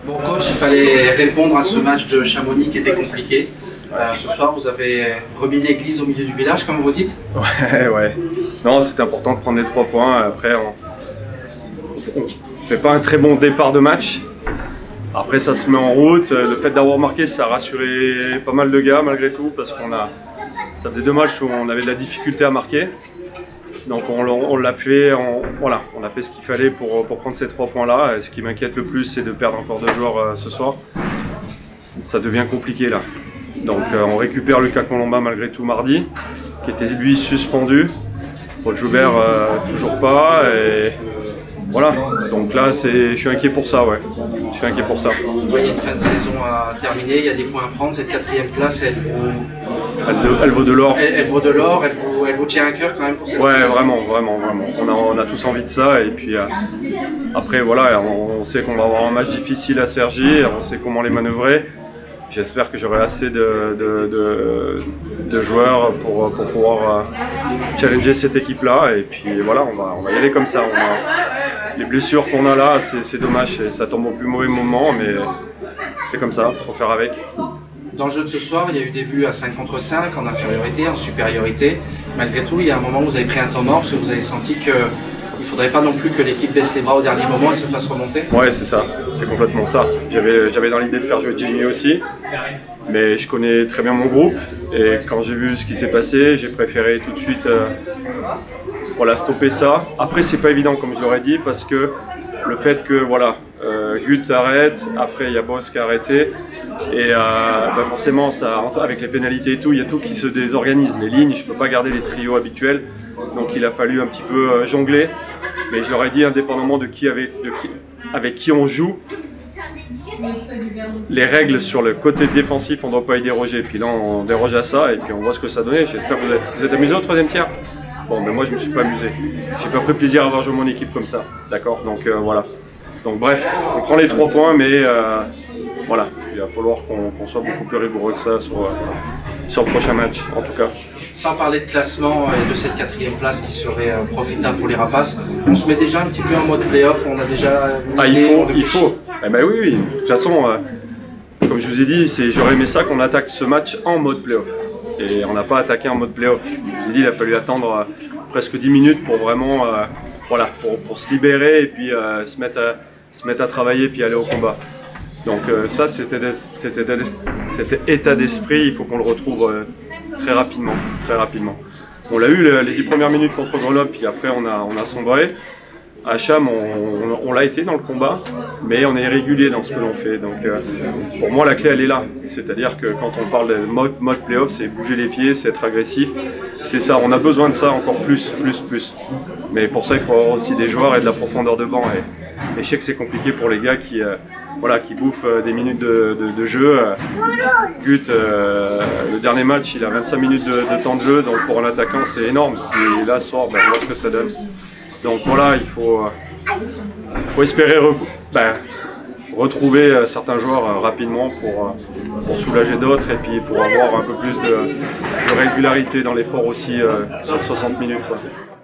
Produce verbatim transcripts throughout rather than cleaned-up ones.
Bon coach, il fallait répondre à ce match de Chamonix qui était compliqué. Euh, ce soir, vous avez remis l'église au milieu du village, comme vous dites. Ouais, ouais. Non, c'était important de prendre les trois points. Après, on ne fait pas un très bon départ de match. Après, ça se met en route. Le fait d'avoir marqué, ça a rassuré pas mal de gars malgré tout, parce qu'on a, ça faisait deux matchs où on avait de la difficulté à marquer. Donc on, on l'a fait, on, voilà, on a fait ce qu'il fallait pour, pour prendre ces trois points-là. Ce qui m'inquiète le plus, c'est de perdre encore deux joueurs euh, ce soir. Ça devient compliqué là. Donc euh, on récupère Lucas Colomba malgré tout mardi, qui était lui suspendu. Paul Joubert euh, toujours pas. Et voilà. Donc là, je suis inquiet pour ça, ouais. Je suis inquiet pour ça. Vous voyez une fin de saison à terminer, il y a des points à prendre. Cette quatrième place, elle vous... Elle, de, elle vaut de l'or. Elle, elle vaut de l'or, elle vous, elle vous tient à cœur quand même pour cette ouais, saison. vraiment, vraiment, vraiment. On a, on a tous envie de ça. Et puis euh, après, voilà, on, on sait qu'on va avoir un match difficile à Cergy, on sait comment les manœuvrer. J'espère que j'aurai assez de, de, de, de joueurs pour, pour pouvoir euh, challenger cette équipe-là. Et puis voilà, on va, on va y aller comme ça. On a, les blessures qu'on a là, c'est dommage. Et ça tombe au plus mauvais moment, mais c'est comme ça, il faut faire avec. Dans le jeu de ce soir, il y a eu des buts à cinq contre cinq, en infériorité, en supériorité. Malgré tout, il y a un moment où vous avez pris un temps mort parce que vous avez senti qu'il ne faudrait pas non plus que l'équipe baisse les bras au dernier moment et se fasse remonter. Ouais, c'est ça, c'est complètement ça. J'avais dans l'idée de faire jouer Jamie aussi, mais je connais très bien mon groupe. Et quand j'ai vu ce qui s'est passé, j'ai préféré tout de suite euh, voilà, stopper ça. Après, c'est pas évident, comme je l'aurais dit, parce que le fait que voilà, euh, Gut arrête, après il y a Boss qui a arrêté, et euh, bah forcément, ça, avec les pénalités et tout, il y a tout qui se désorganise. Les lignes, je ne peux pas garder les trios habituels, donc il a fallu un petit peu euh, jongler. Mais je leur ai dit, indépendamment de qui avec, de qui, avec qui on joue, les règles sur le côté défensif, on ne doit pas y déroger. Puis là, on déroge à ça, et puis on voit ce que ça donnait. J'espère que vous êtes, vous êtes amusés au troisième tiers. Bon, mais moi, je ne me suis pas amusé. J'ai pas pris plaisir à avoir joué mon équipe comme ça. D'accord, donc euh, voilà. Donc bref, on prend les trois points, mais euh, voilà, il va falloir qu'on qu'on soit beaucoup plus rigoureux que ça sur, euh, sur le prochain match, en tout cas. Sans parler de classement et de cette quatrième place qui serait euh, profitable pour les Rapaces, on se met déjà un petit peu en mode play-off, on a déjà... Ah, il faut, il faut. Eh ben oui, oui, de toute façon, euh, comme je vous ai dit, j'aurais aimé ça qu'on attaque ce match en mode play-off. Et on n'a pas attaqué en mode play-off. Je vous ai dit, il a fallu attendre euh, presque dix minutes pour vraiment, euh, voilà, pour, pour se libérer et puis euh, se mettre à, se mettre à travailler puis aller au combat. Donc euh, ça, c'était cet état d'esprit, il faut qu'on le retrouve euh, très rapidement, très rapidement. On l'a eu les, les dix premières minutes contre Grenoble, puis après on a, on a sombré. À Cham, on, on, on l'a été dans le combat, mais on est irrégulier dans ce que l'on fait. Donc euh, pour moi, la clé, elle est là. C'est-à-dire que quand on parle de mode, mode play-off, c'est bouger les pieds, c'est être agressif. C'est ça, on a besoin de ça encore plus, plus, plus. Mais pour ça, il faut avoir aussi des joueurs et de la profondeur de banc. Et, et je sais que c'est compliqué pour les gars qui, euh, voilà, qui bouffent euh, des minutes de, de, de jeu. Euh, Gut, euh, le dernier match, il a vingt-cinq minutes de, de temps de jeu, donc pour un attaquant, c'est énorme. Et là, ce soir, ben, on voit ce que ça donne. Donc voilà, il faut, euh, faut espérer re ben, retrouver euh, certains joueurs euh, rapidement pour, euh, pour soulager d'autres et puis pour avoir un peu plus de, de régularité dans l'effort aussi euh, sur soixante minutes. Quoi.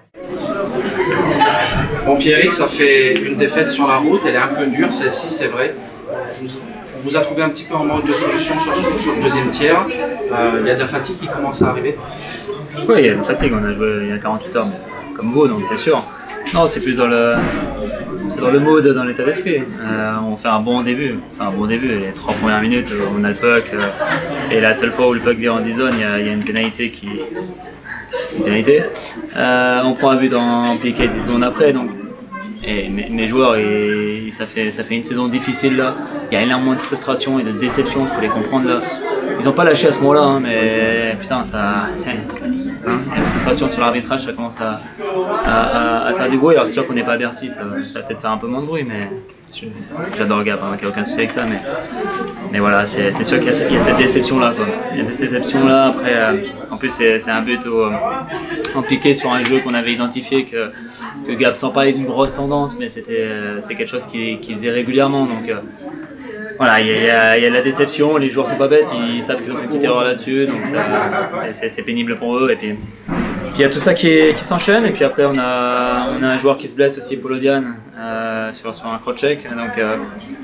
Bon, Pierrick, ça fait une défaite sur la route, elle est un peu dure, celle-ci, c'est vrai. On vous a trouvé un petit peu en manque de solution sur, sur le deuxième tiers. Euh, il y a de la fatigue qui commence à arriver. Oui, il y a une fatigue, on a joué il y a quarante-huit heures, mais comme vous, donc c'est sûr. Non, c'est plus dans le, c'est dans le mood, dans l'état d'esprit. Euh, on fait un bon début, enfin un bon début. Les trois premières minutes, on a le puck, euh, et la seule fois où le puck vient en dix zones, il y, y a une pénalité qui, une pénalité. Euh, on prend un but en piqué dix secondes après, donc. Et mes, mes joueurs, et, ça, fait, ça fait une saison difficile là. Il y a énormément de frustration et de déception, il faut les comprendre là. Ils n'ont pas lâché à ce moment-là, hein, mais putain, ça. Hein, la frustration sur l'arbitrage, ça commence à, à, à faire du bruit. Alors c'est sûr qu'on n'est pas à Bercy, ça, ça va peut-être faire un peu moins de bruit, mais j'adore Gap, hein, il n'y a aucun souci avec ça. Mais, mais voilà, c'est sûr qu'il y, y a cette déception-là. Il y a cette déception-là. Après, euh, en plus, c'est un but au, euh, impliqué sur un jeu qu'on avait identifié que, que Gap, sans parler d'une grosse tendance, mais c'était c'est quelque chose qu'il qui faisait régulièrement. Donc, euh, voilà, il y, y, y a de la déception, les joueurs sont pas bêtes, ils savent qu'ils ont fait une petite erreur là-dessus, donc c'est pénible pour eux. Et puis il y a tout ça qui, qui s'enchaîne, et puis après on a, on a un joueur qui se blesse aussi, Polodian, euh, sur, sur un crotch check. Donc euh,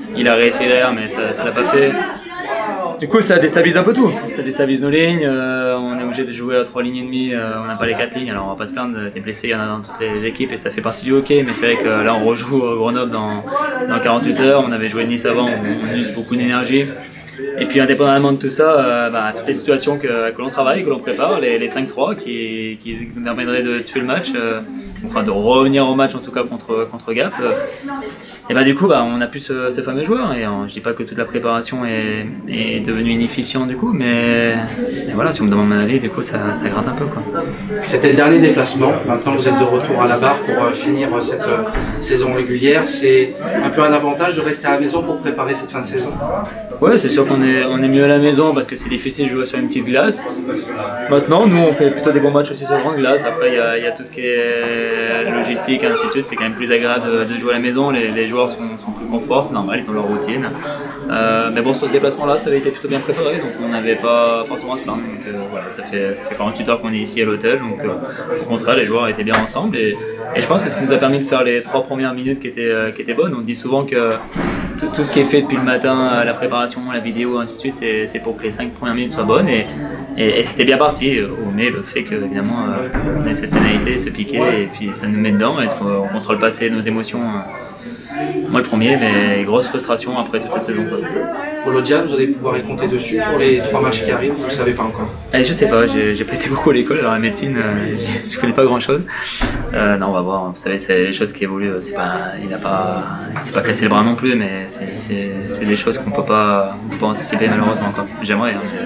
il a réussi derrière, mais ça ne l'a pas fait. Du coup, ça déstabilise un peu tout. Ça déstabilise nos lignes. Euh, on est obligé de jouer à trois lignes et demie. Euh, on n'a pas les quatre lignes. Alors, on va pas se plaindre. Des blessés, il y en a dans toutes les équipes et ça fait partie du hockey. Mais c'est vrai que là, on rejoue Grenoble dans, dans quarante-huit heures. On avait joué Nice avant. On, on use beaucoup d'énergie. Et puis, indépendamment de tout ça, euh, bah, toutes les situations que, que l'on travaille, que l'on prépare, les, les cinq trois qui, qui nous permettraient de tuer le match, euh, enfin de revenir au match en tout cas contre, contre Gap. Euh, et bah, du coup, bah, on a plus ce, ce fameux joueur. Et euh, je dis pas que toute la préparation est, est devenue inefficiente du coup, mais, mais voilà, si on me demande mon avis, du coup, ça, ça gratte un peu, quoi. C'était le dernier déplacement. Maintenant, vous êtes de retour à la barre pour euh, finir cette euh, saison régulière. C'est un peu un avantage de rester à la maison pour préparer cette fin de saison. Ouais, c'est sûr qu'on est, on est mieux à la maison parce que c'est difficile de jouer sur une petite glace. Maintenant, nous, on fait plutôt des bons matchs aussi sur grande glace. Après, il y a, il y a tout ce qui est logistique et ainsi de suite. C'est quand même plus agréable de, de jouer à la maison. Les, les joueurs sont, sont plus confort, c'est normal, ils ont leur routine. Euh, mais bon, sur ce déplacement-là, ça avait été plutôt bien préparé, donc on n'avait pas forcément à se plaindre. Donc euh, voilà, ça fait, ça fait quarante-huit heures qu'on est ici à l'hôtel. Donc euh, au contraire, les joueurs étaient bien ensemble. Et, et je pense que c'est ce qui nous a permis de faire les trois premières minutes qui étaient, euh, qui étaient bonnes. On dit souvent que tout ce qui est fait depuis le matin, la préparation, la vidéo, ainsi de suite, c'est pour que les cinq premières minutes soient bonnes et, et, et c'était bien parti. Mais le fait que évidemment euh, on ait cette pénalité, ce piqué, et puis ça nous met dedans, est-ce qu'on contrôle pas assez nos émotions? Moi le premier, mais grosse frustration après toute cette saison. Pour l'Audiane, vous allez pouvoir y compter dessus pour les trois matchs qui arrivent, vous ne savez pas encore? Eh, je sais pas, j'ai pas été beaucoup à l'école, alors la médecine, euh, je connais pas grand chose. Euh, non, on va voir, vous savez, c'est les choses qui évoluent, c'est pas, il a pas, c'est pas cassé le bras non plus, mais c'est des choses qu'on peut pas, on peut pas anticiper malheureusement. J'aimerais. Hein.